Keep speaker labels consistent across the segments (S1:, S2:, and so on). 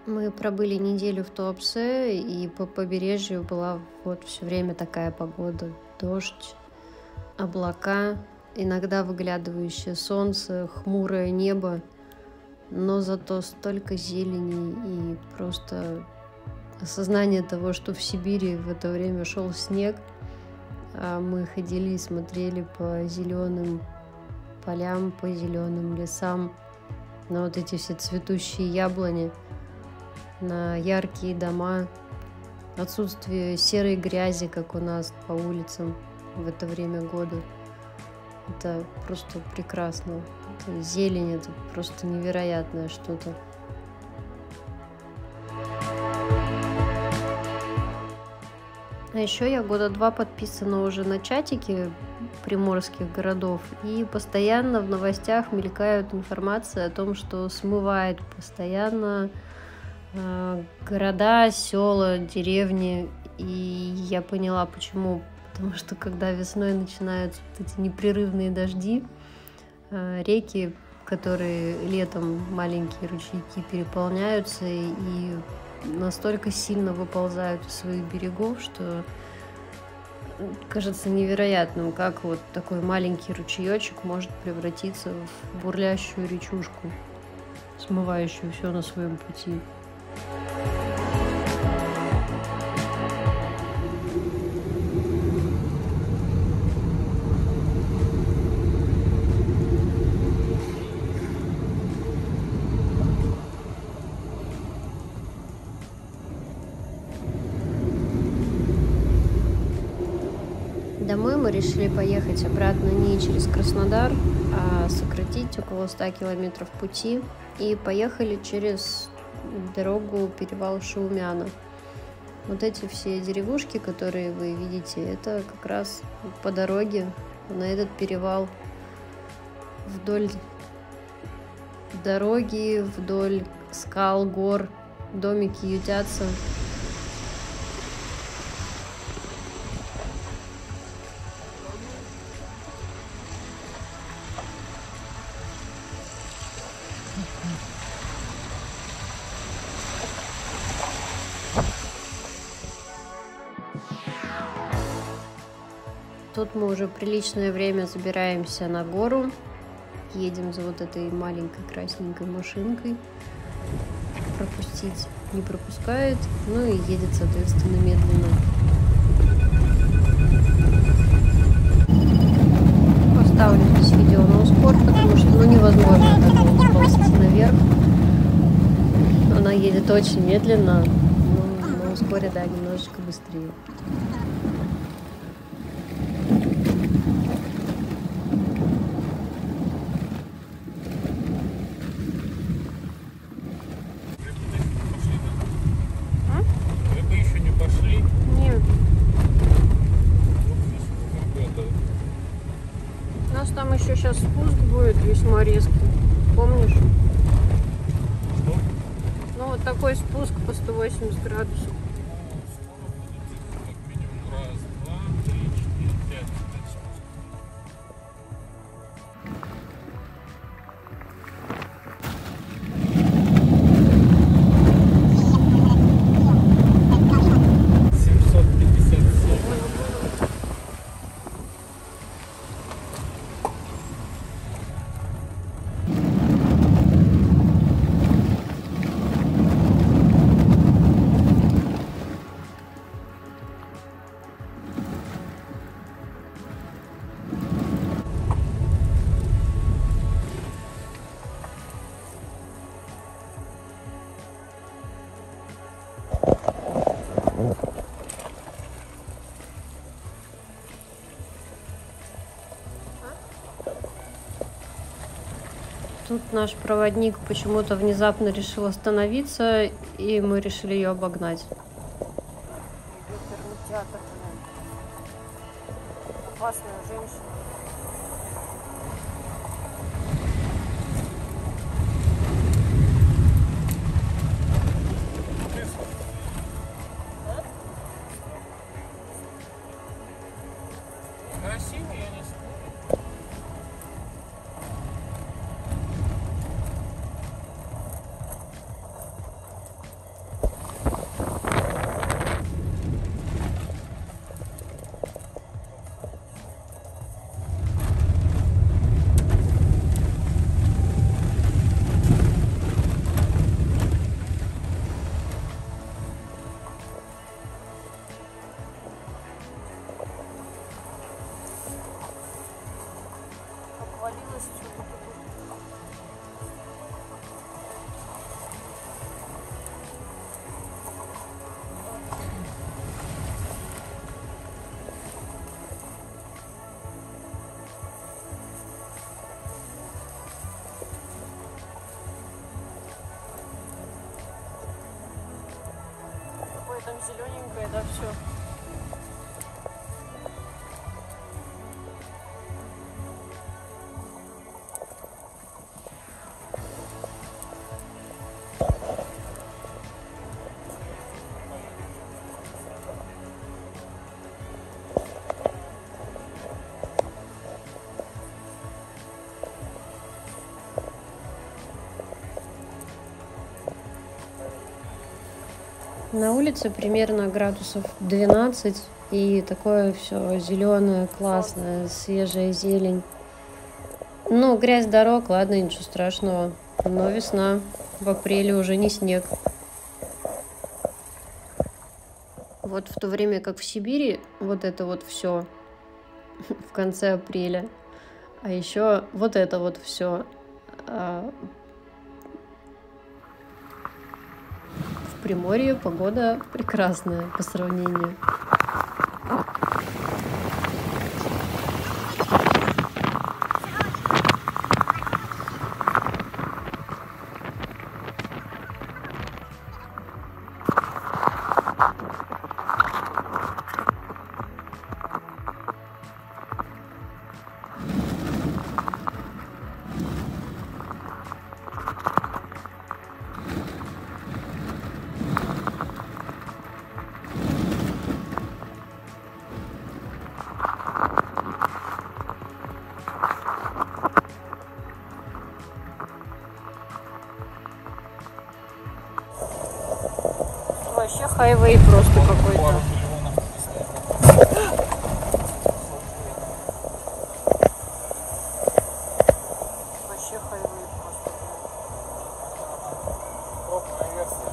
S1: Мы пробыли неделю в Туапсе, и по побережью была вот все время такая погода. Дождь, облака, иногда выглядывающее солнце, хмурое небо, но зато столько зелени и просто осознание того, что в Сибири в это время шел снег, а мы ходили и смотрели по зеленым полям, по зеленым лесам, на вот эти все цветущие яблони, на яркие дома, отсутствие серой грязи, как у нас по улицам в это время года. Это просто прекрасно. Это зелень, это просто невероятное что-то. А еще я года 2 подписана уже на чатики приморских городов, и постоянно в новостях мелькает информация о том, что смывает постоянно города, села, деревни. И я поняла, почему. Потому что когда весной начинаются вот эти непрерывные дожди, реки, которые летом маленькие ручейки, переполняются и настолько сильно выползают из своих берегов, что кажется невероятным, как вот такой маленький ручеечек может превратиться в бурлящую речушку, смывающую все на своем пути. Домой мы решили поехать обратно не через Краснодар, а сократить около 100 километров пути. И поехали через дорогу перевал Шаумяна. Вот эти все деревушки, которые вы видите, это как раз по дороге на этот перевал. Вдоль дороги, вдоль скал, гор, домики ютятся. Тут мы уже приличное время забираемся на гору, едем за вот этой маленькой красненькой машинкой. Пропустить не пропускает, ну и едет, соответственно, медленно. Поставлю здесь видео на ускор, потому что невозможно так вот ползти наверх. Она едет очень медленно, но на ускоре, да, немножечко быстрее. У нас там еще сейчас спуск будет весьма резкий, помнишь?
S2: Что?
S1: Ну вот такой спуск по 180 градусов.
S2: Как минимум раз, два, три, четыре, пять спусков.
S1: Тут наш проводник почему-то внезапно решил остановиться, и мы решили ее обогнать. Театр, опасная женщина.
S2: Красиво, я не знаю.
S1: Обвалилось что-то тут. Ой, там зелененькое, да, все. На улице примерно градусов 12, и такое все зеленое, классное, свежая зелень. Ну, грязь дорог, ладно, ничего страшного. Но весна, в апреле уже не снег. Вот в то время как в Сибири вот это вот все в конце апреля, а еще вот это вот все в Приморье погода прекрасная по сравнению. Вообще хайвей просто какой-то. Вообще хайвей просто.
S2: Пробная версия.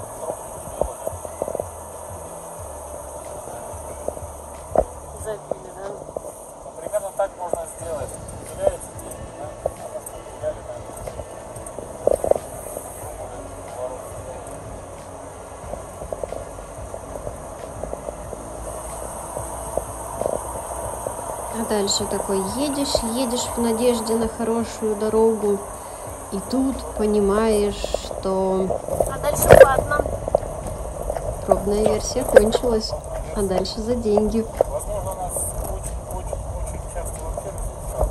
S1: Забили, да?
S2: Примерно так можно сделать. Теряется деньги, да? А просто теряли,
S1: А дальше такой едешь в надежде на хорошую дорогу, и тут понимаешь, что... А дальше платно. Пробная версия кончилась, а дальше за деньги.
S2: возможно, у нас очень часто вообще разрушалось.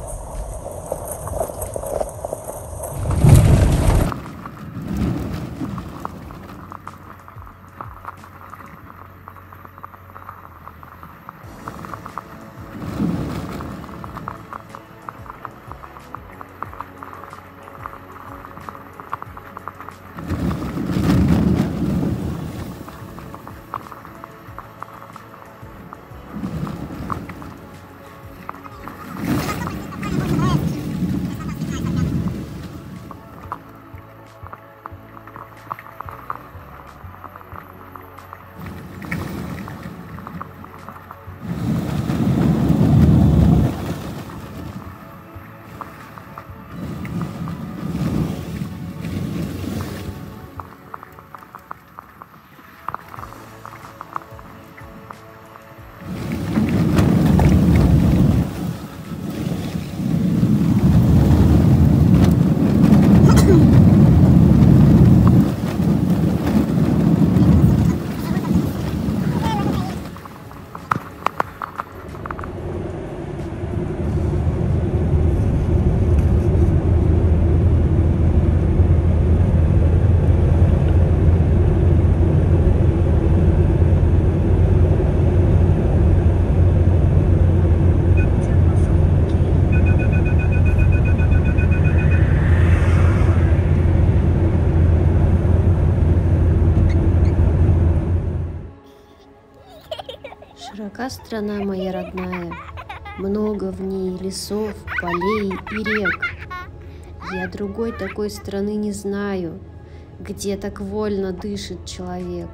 S1: Широка страна моя родная, много в ней лесов, полей и рек. Я другой такой страны не знаю, где так вольно дышит человек.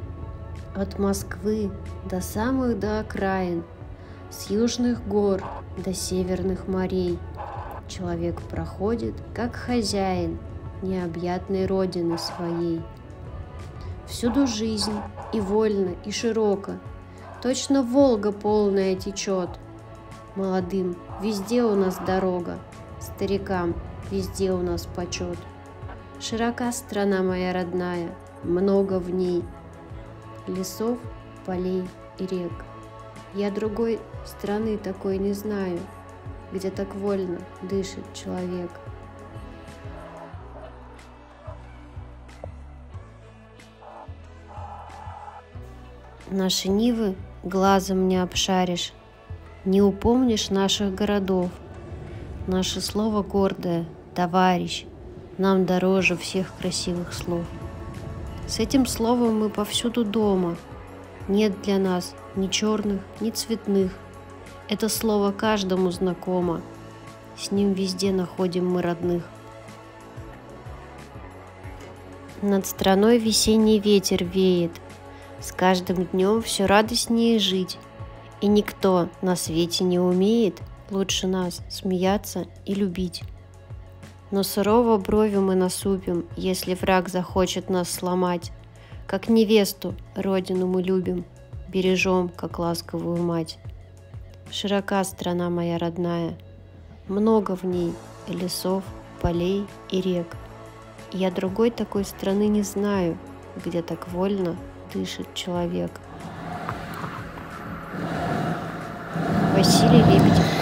S1: От Москвы до самых до окраин, с южных гор до северных морей. Человек проходит, как хозяин необъятной родины своей. Всюду жизнь, и вольно, и широко, точно Волга полная течет. Молодым везде у нас дорога, старикам везде у нас почет. Широка страна моя родная, много в ней лесов, полей и рек. Я другой страны такой не знаю, где так вольно дышит человек. Наши нивы глазом не обшаришь, не упомнишь наших городов. Наше слово гордое, товарищ, нам дороже всех красивых слов. С этим словом мы повсюду дома. Нет для нас ни черных, ни цветных. Это слово каждому знакомо. С ним везде находим мы родных. Над страной весенний ветер веет. С каждым днем все радостнее жить. И никто на свете не умеет лучше нас смеяться и любить. Но сурово брови мы насупим, если враг захочет нас сломать. Как невесту родину мы любим, бережем, как ласковую мать. Широка страна моя родная, много в ней лесов, полей и рек. Я другой такой страны не знаю, где так вольно дышит человек. Василий Лебедев.